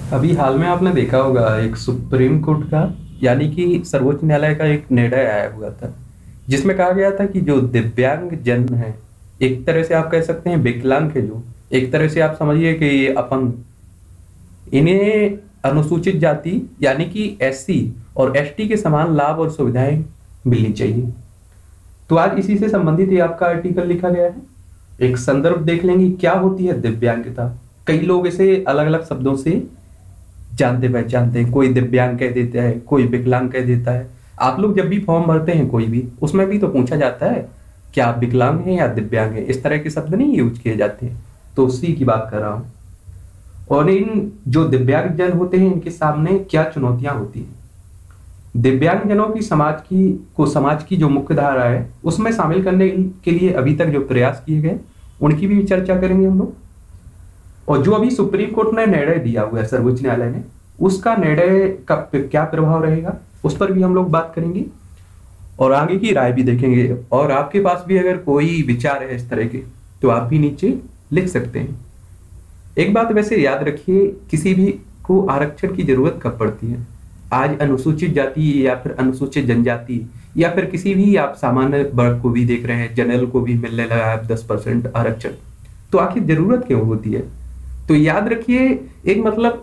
अभी हाल में आपने देखा होगा एक सुप्रीम कोर्ट का यानी कि सर्वोच्च न्यायालय का एक निर्णय आया हुआ था, जिसमें कहा गया था कि जो दिव्यांग जन है, एक तरह से आप कह सकते हैं विकलांग है, जो एक तरह से आप समझिए कि ये अपंग, इन्हें अनुसूचित जाति यानी कि एससी और एसटी के समान लाभ और सुविधाएं मिलनी चाहिए। तो आज इसी से संबंधित ये आपका आर्टिकल लिखा गया है। एक संदर्भ देख लेंगे क्या होती है दिव्यांगता। कई लोग इसे अलग अलग शब्दों से जानते पहचानते हैं, कोई दिव्यांग कह देता है, कोई विकलांग कह देता है। आप लोग जब भी फॉर्म भरते हैं कोई भी, उसमें भी तो पूछा जाता है क्या आप विकलांग हैं या दिव्यांग हैं, इस तरह के शब्द नहीं यूज किए जाते हैं। तो उसी की बात कर रहा हूं। और इन जो दिव्यांग जन होते हैं इनके सामने क्या चुनौतियां होती हैं। दिव्यांग जनों की समाज की जो मुख्य धारा है उसमें शामिल करने के लिए अभी तक जो प्रयास किए गए उनकी भी चर्चा करेंगे हम लोग। और जो अभी सुप्रीम कोर्ट ने निर्णय दिया हुआ है, सर्वोच्च न्यायालय ने, उसका निर्णय का क्या प्रभाव रहेगा उस पर भी हम लोग बात करेंगे और आगे की राय भी देखेंगे। और आपके पास भी अगर कोई विचार है इस तरह के तो आप भी नीचे लिख सकते हैं। एक बात वैसे याद रखिए, किसी भी को आरक्षण की जरूरत कब पड़ती है। आज अनुसूचित जाति या फिर अनुसूचित जनजाति या फिर किसी भी आप सामान्य वर्ग को भी देख रहे हैं, जनरल को भी मिलने लगा है 10% आरक्षण, तो आखिर जरूरत क्यों होती है। तो याद रखिए, एक मतलब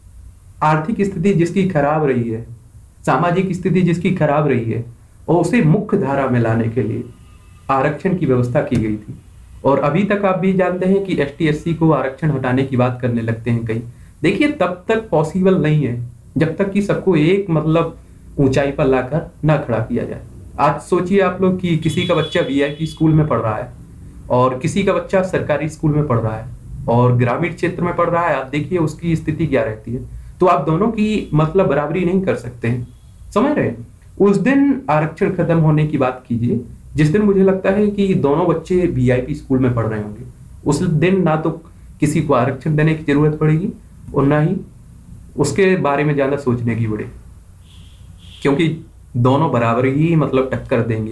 आर्थिक स्थिति जिसकी खराब रही है, सामाजिक स्थिति जिसकी खराब रही है, और उसे मुख्य धारा में लाने के लिए आरक्षण की व्यवस्था की गई थी। और अभी तक आप भी जानते हैं कि एसटी एससी को आरक्षण हटाने की बात करने लगते हैं कई। देखिए तब तक पॉसिबल नहीं है जब तक कि सबको एक मतलब ऊंचाई पर लाकर ना खड़ा किया जाए। आज सोचिए आप लोग कि किसी का बच्चा वीआईपी स्कूल में पढ़ रहा है और किसी का बच्चा सरकारी स्कूल में पढ़ रहा है और ग्रामीण क्षेत्र में पढ़ रहा है, आप देखिए उसकी स्थिति क्या रहती है। तो आप दोनों की मतलब बराबरी नहीं कर सकते हैं, समझ रहे हैं। उस दिन आरक्षण खत्म होने की बात कीजिए जिस दिन मुझे लगता है कि दोनों बच्चे वीआईपी स्कूल में पढ़ रहे होंगे। उस दिन ना तो किसी को आरक्षण देने की जरूरत पड़ेगी और ना ही उसके बारे में ज्यादा सोचने की पड़े, क्योंकि दोनों बराबर ही मतलब टक्कर देंगे।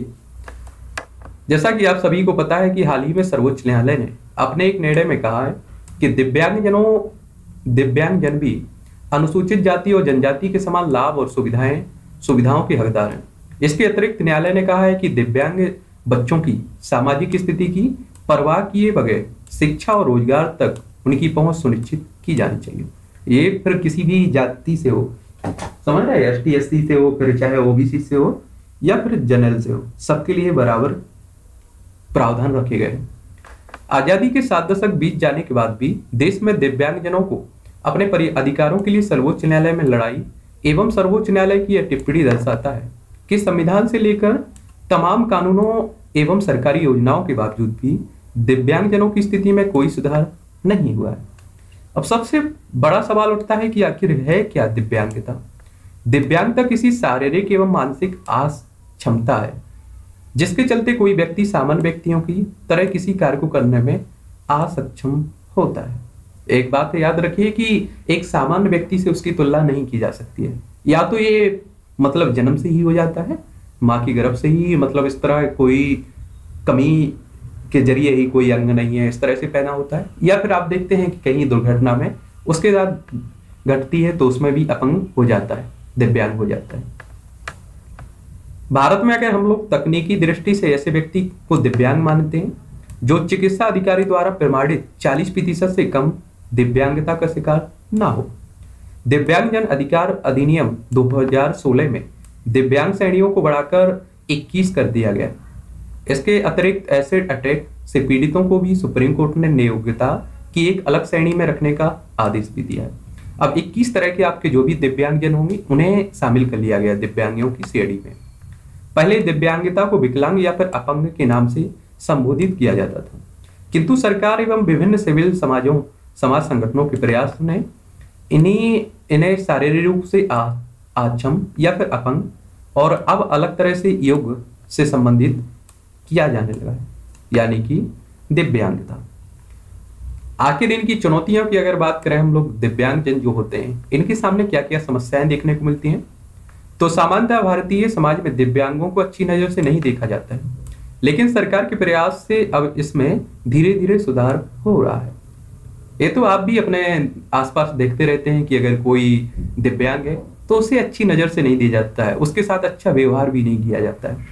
जैसा कि आप सभी को पता है कि हाल ही में सर्वोच्च न्यायालय ने अपने एक निर्णय में कहा है कि दिव्यांग जन भी अनुसूचित जाति और जनजाति के समान लाभ और सुविधाओं के हकदार हैं। इसके अतिरिक्त न्यायालय ने कहा है कि दिव्यांग बच्चों की सामाजिक स्थिति की परवाह किए बगैर शिक्षा और रोजगार तक उनकी पहुंच सुनिश्चित की जानी चाहिए। ये फिर किसी भी जाति से हो, समझ रहे हैं, एसटी एससी से हो, फिर चाहे ओबीसी से हो या फिर जनरल से हो, सबके लिए बराबर प्रावधान रखे गए हैं। आजादी के 7 दशक बीत जाने के बाद भी देश में दिव्यांगजनों को अपने अधिकारों के लिए सर्वोच्च न्यायालय में लड़ाई एवं सर्वोच्च न्यायालय की यह टिप्पणी दर्शाता है कि संविधान से लेकर तमाम कानूनों एवं सरकारी योजनाओं के बावजूद भी दिव्यांगजनों की स्थिति में कोई सुधार नहीं हुआ है। अब सबसे बड़ा सवाल उठता है कि आखिर है क्या दिव्यांगता। दिव्यांगता किसी शारीरिक एवं मानसिक क्षमता है जिसके चलते कोई व्यक्ति सामान्य व्यक्तियों की तरह किसी कार्य को करने में असक्षम होता है। एक बात याद रखिए कि एक सामान्य व्यक्ति से उसकी तुलना नहीं की जा सकती है। या तो ये मतलब जन्म से ही हो जाता है, माँ की गर्भ से ही, मतलब इस तरह कोई कमी के जरिए ही कोई अंग नहीं है इस तरह से पैदा होता है, या फिर आप देखते हैं कि कहीं दुर्घटना में उसके साथ घटती है तो उसमें भी अपंग हो जाता है, दिव्यांग हो जाता है। भारत में अगर हम लोग तकनीकी दृष्टि से ऐसे व्यक्ति को दिव्यांग मानते हैं जो चिकित्सा अधिकारी द्वारा प्रमाणित 40% से कम दिव्यांगता का शिकार ना हो। दिव्यांगजन अधिकार अधिनियम 2016 में दिव्यांग श्रेणियों को बढ़ाकर 21 कर दिया गया। इसके अतिरिक्त एसिड अटैक से पीड़ितों को भी सुप्रीम कोर्ट ने नियोग्यता की एक अलग श्रेणी में रखने का आदेश भी दिया है। अब 21 तरह के आपके जो भी दिव्यांगजन होंगे उन्हें शामिल कर लिया गया दिव्यांगों की श्रेणी में। पहले दिव्यांगता को विकलांग या फिर अपंग के नाम से संबोधित किया जाता था, किंतु सरकार एवं विभिन्न सिविल समाज संगठनों के प्रयास ने इन्हें शारीरिक रूप से अक्षम या फिर अपंग और अब अलग तरह से योग से संबंधित किया जाने लगा है, यानी कि दिव्यांगता। आखिर इनकी चुनौतियों की अगर बात करें हम लोग, दिव्यांगजन जो होते हैं इनके सामने क्या क्या समस्याएं देखने को मिलती हैं। तो सामान्यतः भारतीय समाज में दिव्यांगों को अच्छी नजर से नहीं देखा जाता है, लेकिन सरकार के प्रयास से अब इसमें धीरे धीरे सुधार हो रहा है। ये तो आप भी अपने आसपास देखते रहते हैं कि अगर कोई दिव्यांग है तो उसे अच्छी नजर से नहीं दिया जाता है, उसके साथ अच्छा व्यवहार भी नहीं किया जाता है।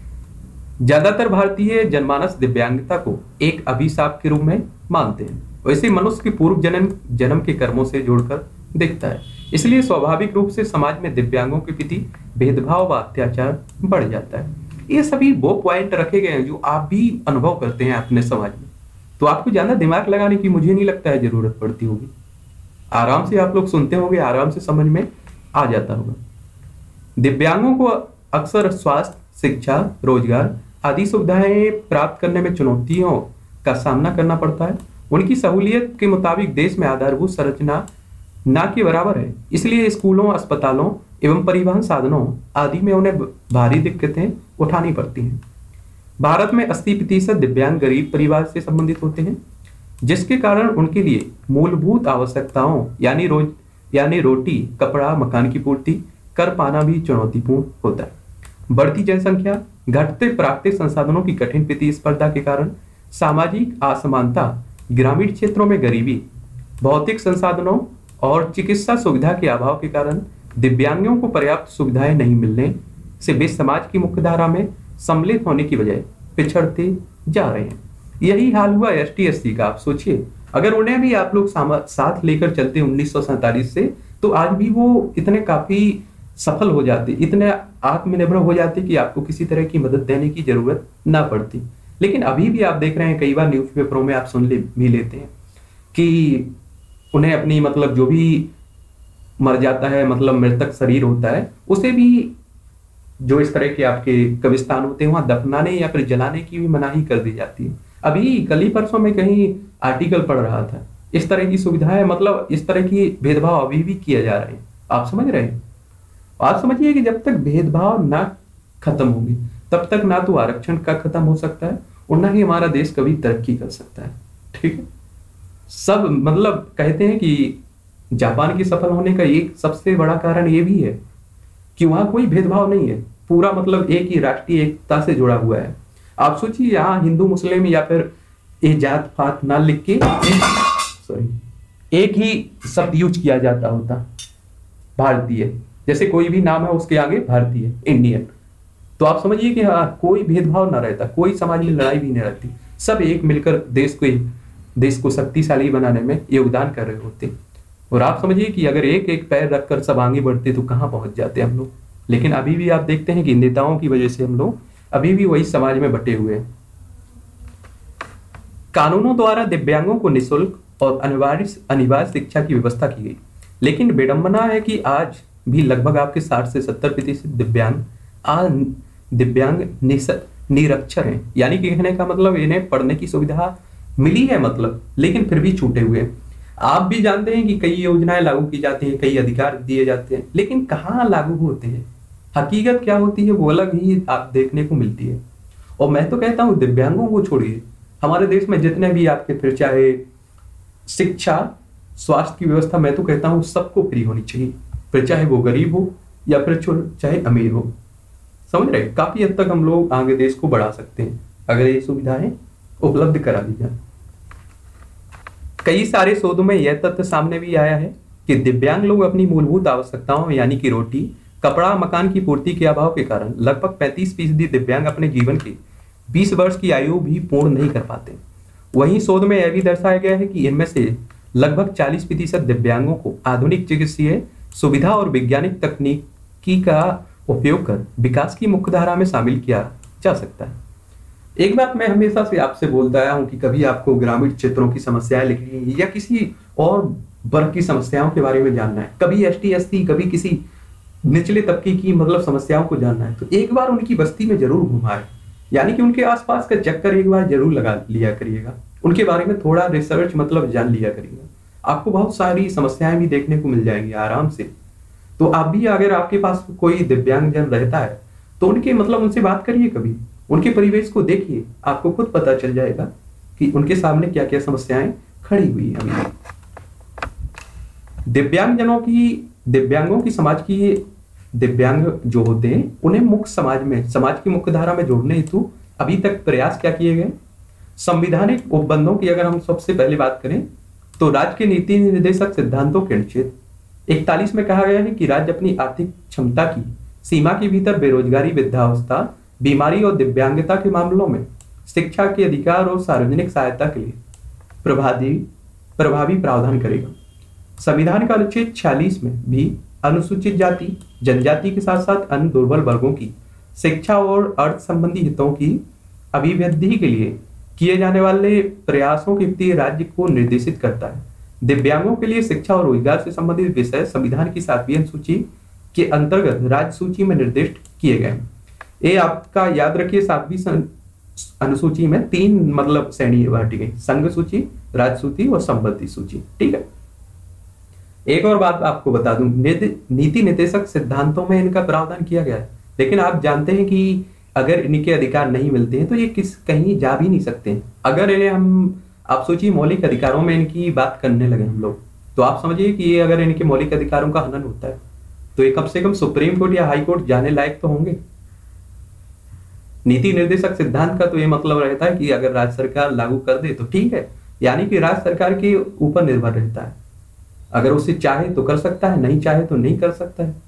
ज्यादातर भारतीय जनमानस दिव्यांगता को एक अभिशाप के रूप में मानते हैं। वैसे मनुष्य के पूर्व जन्म जन्म के कर्मों से जोड़कर देखता है, इसलिए स्वाभाविक रूप से समाज में दिव्यांगों के प्रति भेदभाव व अत्याचार बढ़ जाता है। ये सभी वो पॉइंट रखे गए हैं जो आप भी अनुभव करते हैं अपने समाज में, तो आपको ज्यादा दिमाग लगाने की मुझे नहीं लगता है जरूरत पड़ती होगी। आराम से आप लोग सुनते होंगे, आराम से समझ में आ जाता होगा। दिव्यांगों को अक्सर स्वास्थ्य, शिक्षा, रोजगार आदि सुविधाएं प्राप्त करने में चुनौतियों का सामना करना पड़ता है। उनकी सहूलियत के मुताबिक देश में आधारभूत संरचना ना के बराबर है, इसलिए स्कूलों, अस्पतालों एवं परिवहन साधनों आदि में उन्हें भारी दिक्कतें उठानी पड़ती हैं। भारत में 80% दिव्यांग गरीब परिवार से संबंधित होते हैं, जिसके कारण उनके लिए मूलभूत आवश्यकताओं यानी रोटी, कपड़ा, मकान की पूर्ति कर पाना भी चुनौतीपूर्ण होता है। बढ़ती जनसंख्या, घटते प्राकृतिक संसाधनों की कठिन प्रतिस्पर्धा के कारण सामाजिक असमानता, ग्रामीण क्षेत्रों में गरीबी, भौतिक संसाधनों और चिकित्सा सुविधा के अभाव के कारण दिव्यांगों को पर्याप्त सुविधाएं नहीं मिलने से वे समाज की मुख्यधारा में सम्मिलित होने की बजाय पिछड़ते जा रहे हैं। यही हाल हुआ एसटी एससी का। आप सोचिए, अगर उन्हें भी आप लोग साथ लेकर चलते 1947 से, तो आज भी वो इतने काफी सफल हो जाते, इतने आत्मनिर्भर हो जाते कि आपको किसी तरह की मदद देने की जरूरत ना पड़ती। लेकिन अभी भी आप देख रहे हैं, कई बार न्यूज़पेपरों में आप सुन भी लेते हैं कि उन्हें अपनी मतलब जो भी मर जाता है, मतलब मृतक शरीर होता है, उसे भी जो इस तरह के आपके कब्रिस्तान होते हैं वहां दफनाने या फिर जलाने की भी मनाही कर दी जाती है। अभी कल ही परसों में कहीं आर्टिकल पढ़ रहा था, इस तरह की सुविधाएं, मतलब इस तरह की भेदभाव अभी भी किया जा रहे हैं। आप समझ रहे हैं? आप समझिए कि जब तक भेदभाव ना खत्म होगी तब तक ना तो आरक्षण का खत्म हो सकता है और ना ही हमारा देश कभी तरक्की कर सकता है। ठीक है, सब मतलब कहते हैं कि जापान के सफल होने का एक सबसे बड़ा कारण ये भी है कि वहां कोई भेदभाव नहीं है, पूरा मतलब एक ही राष्ट्रीय एकता से जुड़ा हुआ है। आप सोचिए, यहाँ हिंदू मुस्लिम या फिर ये जात पात ना लिख के एक ही शब्द यूज किया जाता होता, भारतीय, जैसे कोई भी नाम है उसके आगे भारतीय, इंडियन, तो आप समझिए कि हाँ, कोई भेदभाव ना रहता, कोई समाज में लड़ाई भी नहीं रहती, सब एक मिलकर देश को शक्तिशाली बनाने में योगदान कर रहे होते। और आप समझिए कि अगर एक एक पैर रखकर सब आगे बढ़ते तो कहां पहुंच जाते हम लोग। लेकिन अभी भी आप देखते हैं कि नेताओं की वजह से हम लोग अभी भी वही समाज में बटे हुए हैं। कानूनों द्वारा दिव्यांगों को निःशुल्क और अनिवार्य शिक्षा की व्यवस्था की गई, लेकिन विडंबना है कि आज भी लगभग आपके 60 से 70% दिव्यांग निरक्षर हैं। यानी कि कहने का मतलब इन्हें पढ़ने की सुविधा मिली है मतलब, लेकिन फिर भी छूटे हुए हैं। आप भी जानते हैं कि कई योजनाएं लागू की जाती हैं, कई अधिकार दिए जाते हैं, लेकिन कहाँ लागू होते हैं, हकीकत क्या होती है वो अलग ही आप देखने को मिलती है। और मैं तो कहता हूँ दिव्यांगों को छोड़िए, हमारे देश में जितने भी आपके फिर चाहे शिक्षा, स्वास्थ्य की व्यवस्था, मैं तो कहता हूँ सबको फ्री होनी चाहिए, फिर चाहे वो गरीब हो या फिर चाहे अमीर हो। समझ रहे? काफी हद तक हम लोग आगे देश को बढ़ा सकते हैं अगर ये सुविधाएं उपलब्ध करा दी जाए। कई सारे शोधों में यह तथ्य सामने भी आया है कि दिव्यांग लोग अपनी मूलभूत आवश्यकताओं यानी कि रोटी, कपड़ा, मकान की पूर्ति के अभाव के कारण लगभग 35% दिव्यांग अपने जीवन के 20 वर्ष की आयु भी पूर्ण नहीं कर पाते। वहीं शोध में यह भी दर्शाया गया है कि इनमें से लगभग 40% दिव्यांगों को आधुनिक चिकित्सीय सुविधा और वैज्ञानिक तकनीकी का उपयोग कर विकास की मुख्यधारा में शामिल किया जा सकता है। एक बात मैं हमेशा से आपसे बोलता आया हूं कि कभी आपको ग्रामीण क्षेत्रों की समस्याएं लिखनी है या किसी और वर्ग की समस्याओं के बारे में जानना है, कभी एसटी एससी, कभी किसी निचले तबके की मतलब समस्याओं को जानना है, तो एक बार उनकी बस्ती में जरूर घुमाए, यानी कि उनके आसपास का चक्कर एक बार जरूर लगा लिया करिएगा, उनके बारे में थोड़ा रिसर्च मतलब जान लिया करिएगा। आपको बहुत सारी समस्याएं भी देखने को मिल जाएंगी आराम से। तो आप भी अगर आपके पास कोई दिव्यांगजन रहता है तो उनके मतलब उनसे बात करिए, कभी उनके परिवेश को देखिए, आपको खुद पता चल जाएगा कि उनके सामने क्या क्या समस्याएं खड़ी हुई है। दिव्यांगों की समाज की दिव्यांग जो होते हैं उन्हें मुख्य समाज की मुख्य धारा में जोड़ने हेतु अभी तक प्रयास क्या किए गए। संविधानिक उपबंधों की अगर हम सबसे पहले बात करें तो राज्य के नीति निर्देशक सिद्धांतों के अनुच्छेद 41 में कहा गया है कि राज्य अपनी आर्थिक क्षमता की सीमा के भीतर बेरोजगारी, वृद्धावस्था, बीमारी और दिव्यांगता के मामलों में शिक्षा के अधिकार और सार्वजनिक सहायता के लिए प्रभावी प्रावधान करेगा। संविधान का अनुच्छेद 46 में भी अनुसूचित जाति जनजाति के साथ साथ अन्य दुर्बल वर्गों की शिक्षा और अर्थ संबंधी हितों की अभिवृद्धि के लिए किए जाने वाले प्रयासों के प्रति राज्य को निर्देशित करता है। दिव्यांगों के लिए शिक्षा और रोजगार से संबंधित विषय संविधान की 7वीं अनुसूची के अंतर्गत राज्य सूची में निर्दिष्ट किए गए हैं। ये आपका याद रखिए, 7वीं अनुसूची में 3 मतलब श्रेणी बांटी गई, संघ सूची, राज्य सूची और संबंधी सूची। ठीक है। एक और बात आपको बता दूं, नीति निर्देशक सिद्धांतों में इनका प्रावधान किया गया है, लेकिन आप जानते हैं कि अगर इनके अधिकार नहीं मिलते हैं तो ये कहीं जा भी नहीं सकते हैं। अगर इन्हें आप सोचिए मौलिक अधिकारों में इनकी बात करने लगे हम लोग, तो आप समझिए कि ये अगर इनके मौलिक अधिकारों का हनन होता है तो ये कम से कम सुप्रीम कोर्ट या हाई कोर्ट जाने लायक तो होंगे। नीति निर्देशक सिद्धांत का तो ये मतलब रहता है कि अगर राज्य सरकार लागू कर दे तो ठीक है, यानी कि राज्य सरकार के ऊपर निर्भर रहता है। अगर उसे चाहे तो कर सकता है, नहीं चाहे तो नहीं कर सकता है।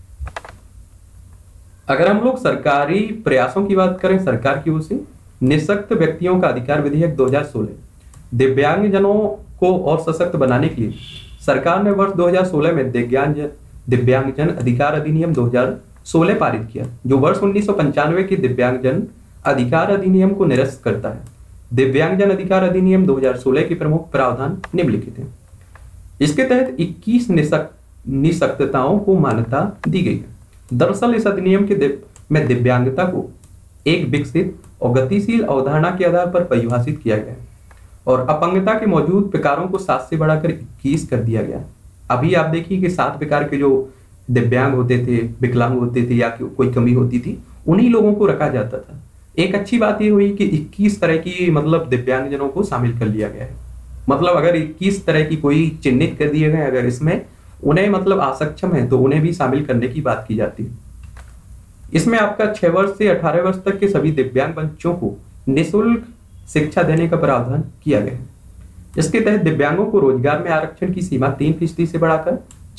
अगर हम लोग सरकारी प्रयासों की बात करें सरकार की ओर से, निःशक्त व्यक्तियों का अधिकार विधेयक 2016 दिव्यांगजनों को और सशक्त बनाने के लिए सरकार ने वर्ष 2016 में दिव्यांगजन अधिकार अधिनियम 2016 पारित किया, जो वर्ष 1995 के दिव्यांगजन अधिकार अधिनियम को निरस्त करता है। दिव्यांगजन अधिकार अधिनियम 2016 के प्रमुख प्रावधान निम्नलिखित हैं। इसके तहत 21 निःशक्तताओं को मान्यता दी गई है। दरअसल इस अधिनियम में दिव्यांगता को एक विकसित और गतिशील अवधारणा के आधार पर परिभाषित किया गया है और अपंगता के मौजूद प्रकारों को 7 से बढ़ाकर 21 कर दिया गया। अभी आप देखिए कि 7 प्रकार के जो दिव्यांग होते थे, विकलांग होते थे या कोई कमी होती थी, उन्हीं लोगों को रखा जाता था। एक अच्छी बात यह हुई कि 21 तरह की मतलब दिव्यांगजनों को शामिल कर लिया गया है। मतलब अगर 21 तरह की कोई चिन्हित कर दिए गए, अगर इसमें उन्हें मतलब असक्षम है तो उन्हें भी शामिल करने की बात की जाती है। इसमें आपका 6 वर्ष से 18 वर्ष तक के सभी दिव्यांग बच्चों को निःशुल्क शिक्षा देने का प्रावधान किया गया है। इसके तहत दिव्यांगों को रोजगार में आरक्षण की सीमा 3% से बढ़ाकर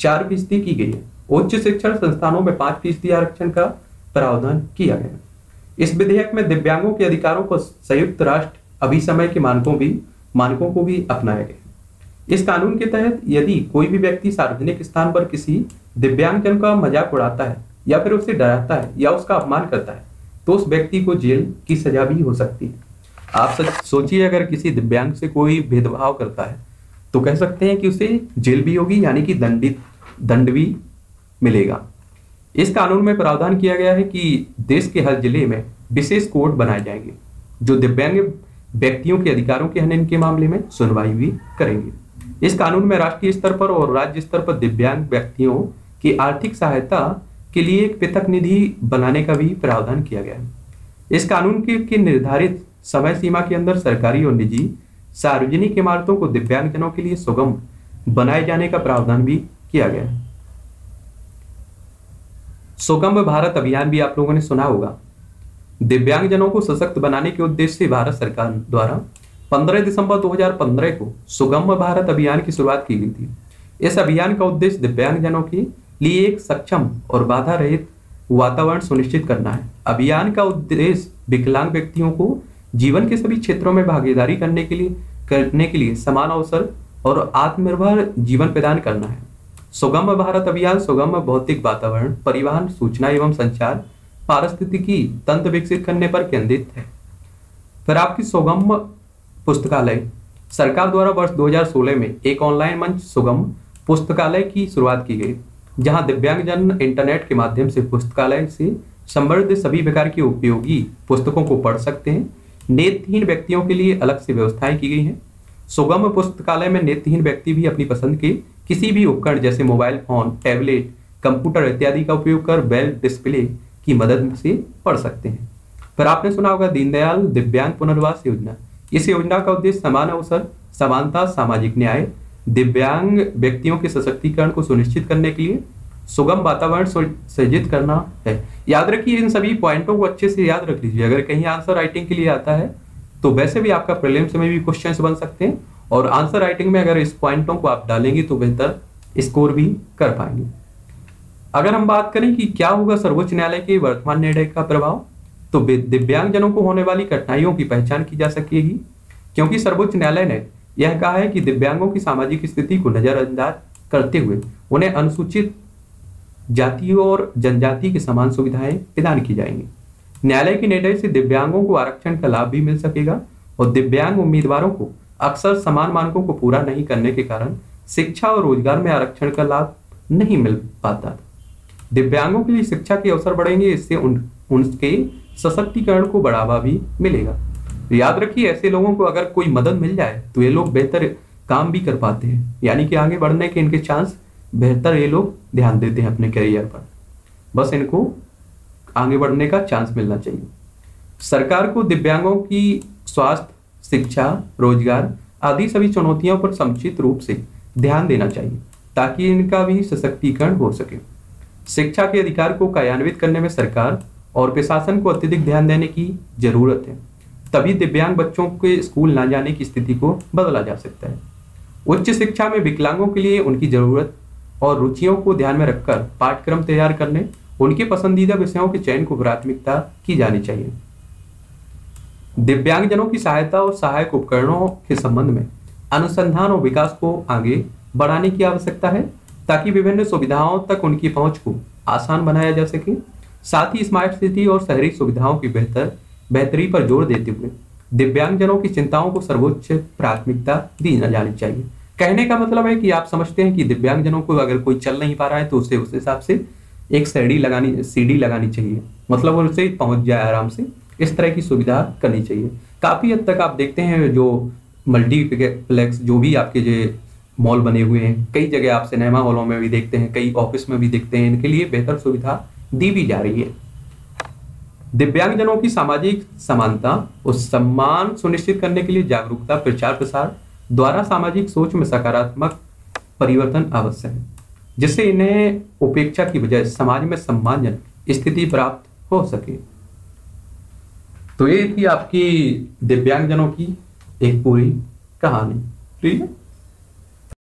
4% की गई है। उच्च शिक्षण संस्थानों में 5% आरक्षण का प्रावधान किया गया है। इस विधेयक में दिव्यांगों के अधिकारों को संयुक्त राष्ट्र अभिसमय के मानकों को भी अपनाया गया। इस कानून के तहत यदि कोई भी व्यक्ति सार्वजनिक स्थान पर किसी दिव्यांगजन का मजाक उड़ाता है या फिर उसे डराता है या उसका अपमान करता है तो उस व्यक्ति को जेल की सजा भी हो सकती है। आप सोचिए अगर किसी दिव्यांग से कोई भेदभाव करता है तो कह सकते हैं कि उसे जेल भी होगी, यानी कि दंड भी मिलेगा। इस कानून में प्रावधान किया गया है कि देश के हर जिले में विशेष कोर्ट बनाए जाएंगे जो दिव्यांग व्यक्तियों के अधिकारों के हनन के मामले में सुनवाई भी करेंगे। इस कानून में राष्ट्रीय स्तर पर और राज्य स्तर पर दिव्यांग व्यक्तियों की आर्थिक सहायता के लिए एक पृथक निधि बनाने का भी प्रावधान किया गया है। इस कानून के निर्धारित समय सीमा के अंदर सरकारी और निजी सार्वजनिक इमारतों को दिव्यांगजनों के लिए सुगम बनाए जाने का प्रावधान भी किया गया है। सुगम भारत अभियान भी आप लोगों ने सुना होगा। दिव्यांगजनों को सशक्त बनाने के उद्देश्य से भारत सरकार द्वारा 15 दिसंबर 2015 को सुगम भारत अभियान की शुरुआत की गई थी। इस अभियान का उद्देश्य दिव्यांगजनों के लिए एक सक्षम और बाधा रहित वातावरण सुनिश्चित करना है। अभियान का उद्देश्य विकलांग व्यक्तियों को जीवन के सभी क्षेत्रों में भागीदारी करने के लिए समान अवसर और आत्मनिर्भर जीवन प्रदान करना है। सुगम भारत अभियान सुगम भौतिक वातावरण, परिवहन, सूचना एवं संचार, पारिस्थितिकी तंत्र विकसित करने पर केंद्रित है। फिर आपकी सुगम पुस्तकालय सरकार द्वारा वर्ष 2016 में एक ऑनलाइन मंच सुगम पुस्तकालय की शुरुआत की गई, जहां दिव्यांगजन इंटरनेट के माध्यम से पुस्तकालय से संबद्ध सभी प्रकार की उपयोगी पुस्तकों को पढ़ सकते हैं। नेत्रहीन व्यक्तियों के लिए अलग से व्यवस्थाएं की गई हैं। सुगम पुस्तकालय में नेत्रहीन व्यक्ति भी अपनी पसंद के किसी भी उपकरण जैसे मोबाइल फोन, टैबलेट, कंप्यूटर इत्यादि का उपयोग कर बेल डिस्प्ले की मदद से पढ़ सकते हैं। फिर आपने सुना होगा दीनदयाल दिव्यांग पुनर्वास योजना। इस योजना का उद्देश्य समान अवसर, समानता, सामाजिक न्याय, दिव्यांग व्यक्तियों के सशक्तिकरण को सुनिश्चित करने के लिए सुगम वातावरण सृजित करना है। याद रखिए, इन सभी पॉइंटों को अच्छे से याद रख लीजिए। अगर कहीं आंसर राइटिंग के लिए आता है तो वैसे भी आपका प्रीलिम्स में भी क्वेश्चंस बन सकते हैं और आंसर राइटिंग में अगर इस पॉइंटों को आप डालेंगे तो बेहतर स्कोर भी कर पाएंगे। अगर हम बात करें कि क्या होगा सर्वोच्च न्यायालय के वर्तमान निर्णय का प्रभाव, तो दिव्यांगजनों को होने वाली कठिनाइयों की पहचान की जा सकेगी, क्योंकि सर्वोच्च न्यायालय ने यह कहा है कि दिव्यांगों की सामाजिक स्थिति को नजरअंदाज करते हुए उन्हें अनुसूचित जातियों और जनजाति की समान सुविधाएं प्रदान की जाएंगी। न्यायालय के निर्णय से दिव्यांगों को आरक्षण का लाभ भी मिल सकेगा और दिव्यांग उम्मीदवारों को अक्सर समान मानकों को पूरा नहीं करने के कारण शिक्षा और रोजगार में आरक्षण का लाभ नहीं मिल पाता। दिव्यांगों के लिए शिक्षा के अवसर बढ़ेंगे, इससे उनके सशक्तिकरण को बढ़ावा भी मिलेगा। तो याद रखिए, ऐसे लोगों को अगर कोई मदद मिल जाए तो ये लोग बेहतर काम भी कर पाते हैं, यानी कि आगे बढ़ने के इनके चांस बेहतर, ये लोग ध्यान देते हैं अपने करियर पर। बस इनको आगे बढ़ने का चांस मिलना चाहिए। सरकार को दिव्यांगों की स्वास्थ्य, शिक्षा, रोजगार आदि सभी चुनौतियों पर समुचित रूप से ध्यान देना चाहिए ताकि इनका भी सशक्तिकरण हो सके। शिक्षा के अधिकार को कार्यान्वित करने में सरकार और प्रशासन को अत्यधिक ध्यान देने की जरूरत है, तभी दिव्यांग बच्चों के स्कूल न जाने की स्थिति को बदला जा सकता है। उच्च शिक्षा में विकलांगों के लिए उनकी जरूरत और रुचियों को ध्यान में रखकर पाठ्यक्रम तैयार करने, उनके पसंदीदा विषयों के चयन को प्राथमिकता की जानी चाहिए। दिव्यांगजनों की सहायता और सहायक उपकरणों के संबंध में अनुसंधान और विकास को आगे बढ़ाने की आवश्यकता है ताकि विभिन्न सुविधाओं तक उनकी पहुंच को आसान बनाया जा सके। साथ ही स्मार्ट सिटी और शहरी सुविधाओं की बेहतरी पर जोर देते हुए दिव्यांगजनों की चिंताओं को सर्वोच्च प्राथमिकता दी जानी चाहिए। कहने का मतलब है कि आप समझते हैं कि दिव्यांगजनों को अगर कोई चल नहीं पा रहा है तो उसे उस हिसाब से एक सीढ़ी लगानी चाहिए, मतलब वो उसे पहुंच जाए आराम से, इस तरह की सुविधा करनी चाहिए। काफी हद तक आप देखते हैं जो मल्टीप्लेक्स जो भी आपके जो मॉल बने हुए हैं, कई जगह आप सिनेमा हॉलों में भी देखते हैं, कई ऑफिस में भी देखते हैं, इनके लिए बेहतर सुविधा दी भी जा रही है। दिव्यांगजनों की सामाजिक समानता और सम्मान सुनिश्चित करने के लिए जागरूकता, प्रचार प्रसार द्वारा सामाजिक सोच में सकारात्मक परिवर्तन आवश्यक है, जिससे इन्हें उपेक्षा की बजाय समाज में सम्मानजनक स्थिति प्राप्त हो सके। तो ये थी आपकी दिव्यांगजनों की एक पूरी कहानी। ठीक है।